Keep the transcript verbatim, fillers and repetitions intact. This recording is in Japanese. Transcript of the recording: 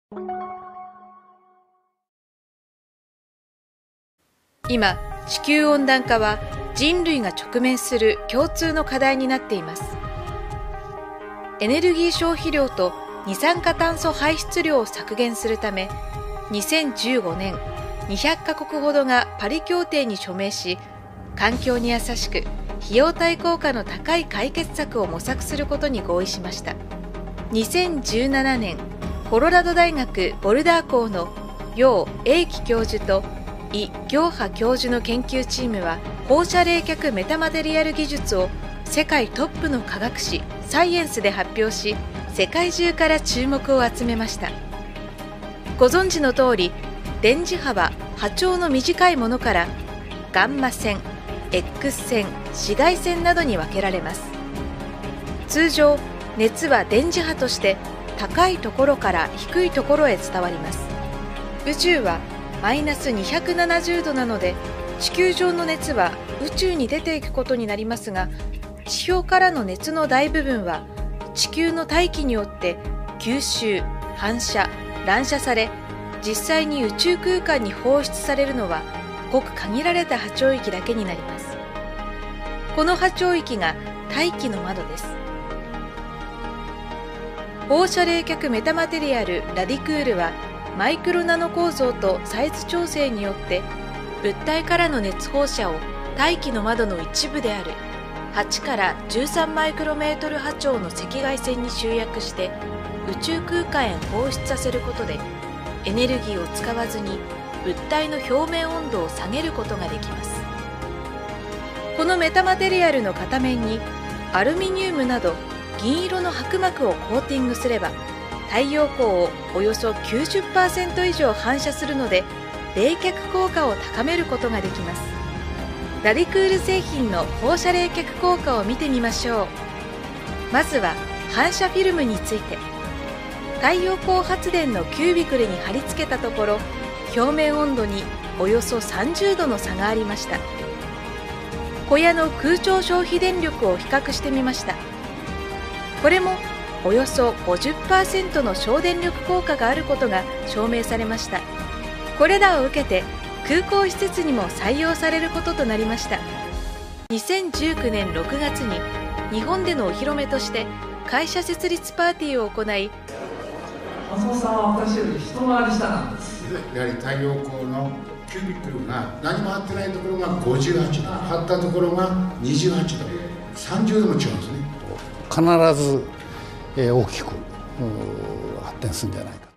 今、地球温暖化は人類が直面する共通の課題になっています。エネルギー消費量と二酸化炭素排出量を削減するため、にせんじゅうごねん、にひゃっかこくほどがパリ協定に署名し、環境に優しく、費用対効果の高い解決策を模索することに合意しました。にせんじゅうななねん、コロラド大学ボルダー校の楊英樹教授とイ・ギョウハ教授の研究チームは、放射冷却メタマテリアル技術を世界トップの科学誌サイエンスで発表し、世界中から注目を集めました。ご存知の通り、電磁波は波長の短いものからガンマ線、X 線、紫外線などに分けられます。通常、熱は電磁波として高いところから低いところへ伝わります。宇宙はマイナスにひゃくななじゅうどなので、地球上の熱は宇宙に出ていくことになりますが、地表からの熱の大部分は地球の大気によって吸収、反射、乱射され、実際に宇宙空間に放出されるのはごく限られた波長域だけになります。この波長域が大気の窓です。放射冷却メタマテリアルラディクールは、マイクロナノ構造とサイズ調整によって物体からの熱放射を大気の窓の一部であるはちからじゅうさんマイクロメートル波長の赤外線に集約して宇宙空間へ放出させることで、エネルギーを使わずに物体の表面温度を下げることができます。このメタマテリアルの片面にアルミニウムなど銀色の薄膜をコーティングすれば、太陽光をおよそ きゅうじゅっパーセント 以上反射するので、冷却効果を高めることができます。ラディクール製品の放射冷却効果を見てみましょう。まずは反射フィルムについて。太陽光発電のキュービクルに貼り付けたところ、表面温度におよそさんじゅうどの差がありました。小屋の空調消費電力を比較してみました。これもおよそ ごじゅっパーセント の省電力効果があることが証明されました。これらを受けて空港施設にも採用されることとなりました。にせんじゅうきゅうねんろくがつに日本でのお披露目として会社設立パーティーを行い、 松本さんは私より一回り下なんです。 やはり太陽光のキュービックルが何も張ってないところがごじゅうはちど、張ったところがにじゅうはちど、さんじゅうども違うんですね。 必ず大きく発展するんじゃないか。